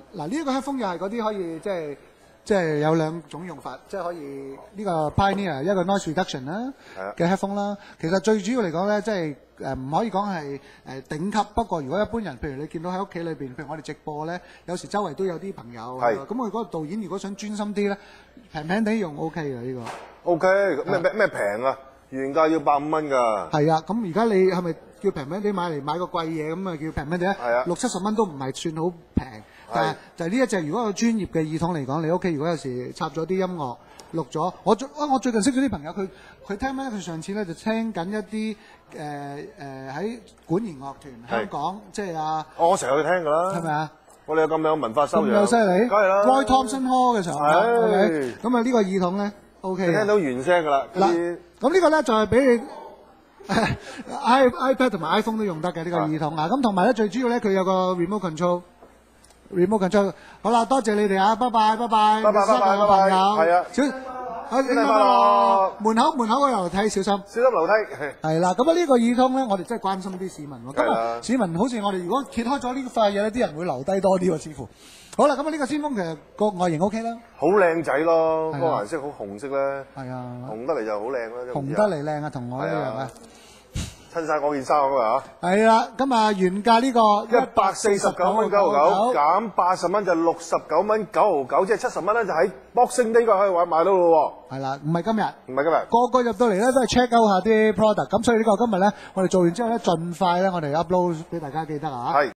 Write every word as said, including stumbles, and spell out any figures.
嗱呢一個 headphone 又係嗰啲可以即係即係有兩種用法，即係可以呢個 Pioneer 一個 noise reduction 啦嘅 headphone 啦。其實最主要嚟講咧，即係誒唔可以講係誒頂級。不過如果一般人，譬如你見到喺屋企裏邊，譬如我哋直播咧，有時周圍都有啲朋友，咁我嗰個導演如果想專心啲咧，平平地用 OK 嘅呢個。OK， 咩咩咩平啊？原價要百五蚊㗎。 係啊，咁而家你係咪叫平平地買嚟買個貴嘢咁啊？叫平平地咧？係啊，六七十蚊都唔係算好平。但係就係呢一隻，如果有專業嘅耳筒嚟講，你屋企如果有時插咗啲音樂錄咗，我最啊我最近識咗啲朋友，佢佢聽咩？佢上次咧就聽緊一啲誒誒喺管弦樂團香港，即係啊， 我成日去聽㗎啦， 係咪啊？ 我哋有咁有文化修養， 咁有犀利， 梗係啦 Roy Thompson Hall 嘅場合，係咁啊呢個耳筒咧 OK 嘅， 聽到原聲㗎啦。 嗱，咁呢個咧就係俾你 i iPad 同埋 iPhone 都用得嘅呢個耳筒啊。咁同埋咧最主要咧佢有個 remote control。remote control 好啦，多謝你哋啊，拜拜拜拜， 拜拜拜拜拜拜，係啊， 小好，新年快樂！門口門口個樓梯小心，小心樓梯。 係啦，咁啊呢個耳筒咧，我哋真係關心啲市民喎。咁啊，市民好似我哋如果揭開咗呢塊嘢咧，啲人會留低多啲喎，似乎。好啦，咁啊呢個先鋒其實個外形 OK 啦， 好靚仔咯，個顏色好紅色咧， 係啊， 紅得嚟就好靚啦， 紅得嚟靚啊，同我一樣啊。 襯晒我件衫咁啊！ 係啦，咁啊原價呢個一百四十九蚊九毫九，減八十蚊就六十九蚊九毫九，即係七十蚊咧就喺 Boxing Day 可以買買到咯喎。係啦，唔係今日，唔係今日，個個入到嚟咧都係 check out 下啲 product，咁所以呢個今日咧我哋做完之後咧，盡快咧我哋 upload 俾大家記得啊。係。